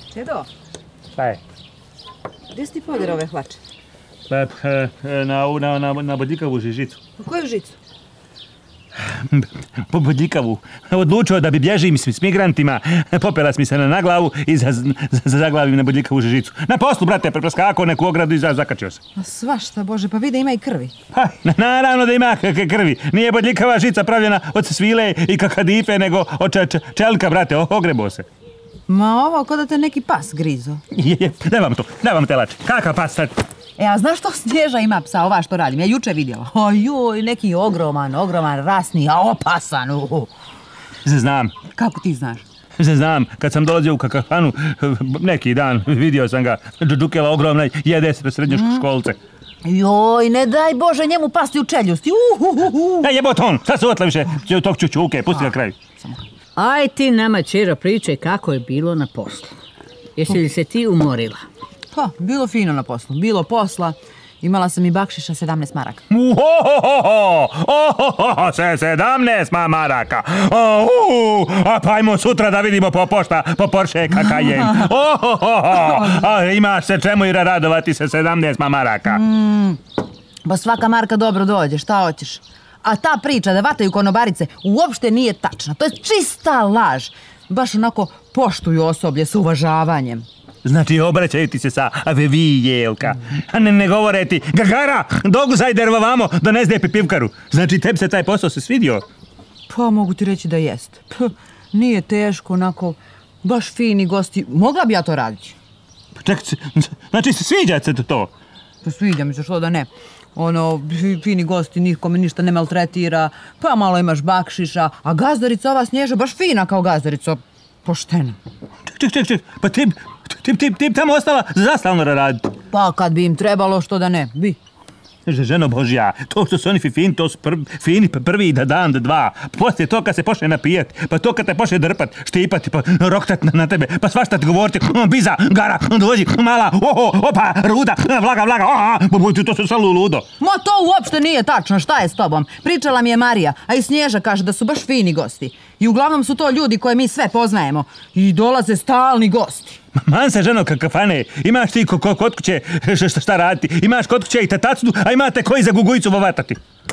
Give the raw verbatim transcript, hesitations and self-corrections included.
Čedo, Šta je? gdje si ti poder ove hlače? Pa, na, na, na, na bodljikavu žižicu. U koju žicu? Po bodljikavu. Odlučio da bi bježim s, s migrantima, popela mi se na, na glavu i za, za, zaglavim na bodljikavu žižicu. Na poslu, brate, prepreskako neku ogradu i za, zakačio se. A svašta, Bože, pa vidi ima i krvi. Ha, naravno da ima krvi. Nije bodljikava žica pravljena od svile i kakadife, nego od če, če, čelka, brate, ogrebo se. Ma ovo, ko da te neki pas grizo. Je, je, daj vam to, daj vam te lače. Kakav pas sad? E, a znaš što Snježa ima psa, ova što radim? Ja juče vidjela. Ojoj, neki ogroman, ogroman, rasni, a opasan. Uh. Znam. Kako ti znaš? Znam, kad sam dolazio u kakafanu, neki dan vidio sam ga, džudžukela ogromna, jede se srednjoškolce. Joj, ne daj Bože njemu pasti u čeljusti. Uh, uh, uh, uh. E, jebot on, sad se otla više tog čučuke, pusti ga kraju. Aj ti nama, čero, pričaj kako je bilo na poslu. Jesi li se ti umorila? Pa, bilo fino na poslu, bilo posla. Imala sam i bakšiša sedamnaest maraka. Uhohoho, ohohoho, se sedamnaest maraka. Uh, a pa ajmo sutra da vidimo po pošta, po Porsche kakajen. Ohohoho, a imaš se čemu i radovati se sedamnaest maraka. Mm, pa svaka marka dobro dođe, šta hoćeš? A ta priča da vataju konobarice uopšte nije tačna. To je čista laž. Baš onako poštuju osoblje s uvažavanjem. Znači, obraćaju ti se sa ave vi, Jelka. A ne, ne govore ti, Gagara, doguzaj dervavamo, donesi pipivkaru. Znači, tebi se taj posao se svidio? Pa, mogu ti reći da jest. P, nije teško, onako, baš fini gosti. Mogla bi ja to raditi. Čekaj, znači, sviđa se to? Pa sviđa mi se, što da ne. Ono, fini gosti, nikome ništa ne maltretira, pa malo imaš bakšiša, a gazdarica ova Snježa baš fina kao gazdarica, poštena. Ček, ček, ček, pa ti, ti, ti, ti tamo ostala zastavno raditi. Pa kad bi im trebalo, što da ne, bi. Ženo Božja, to što su oni fini, to su prv, fini prvi da dan, da dva. Poslije to kad se počne napijati, pa to kad te počne drpat, štipati, pa roktat na, na tebe, pa svašta ti govoriti, biza, gara, dođi, mala, oho, opa, ruda, vlaga, vlaga, aha, to su samo ludo. Ma to uopšte nije tačno, šta je s tobom? Pričala mi je Marija, a i Snježa kaže da su baš fini gosti. I uglavnom su to ljudi koje mi sve poznajemo. I dolaze stalni gosti. Man se, ženo, kakafane, imaš ti kod kuće šta raditi, imaš kod kuće i tatacnu, a imate koji za gugujicu vovatati.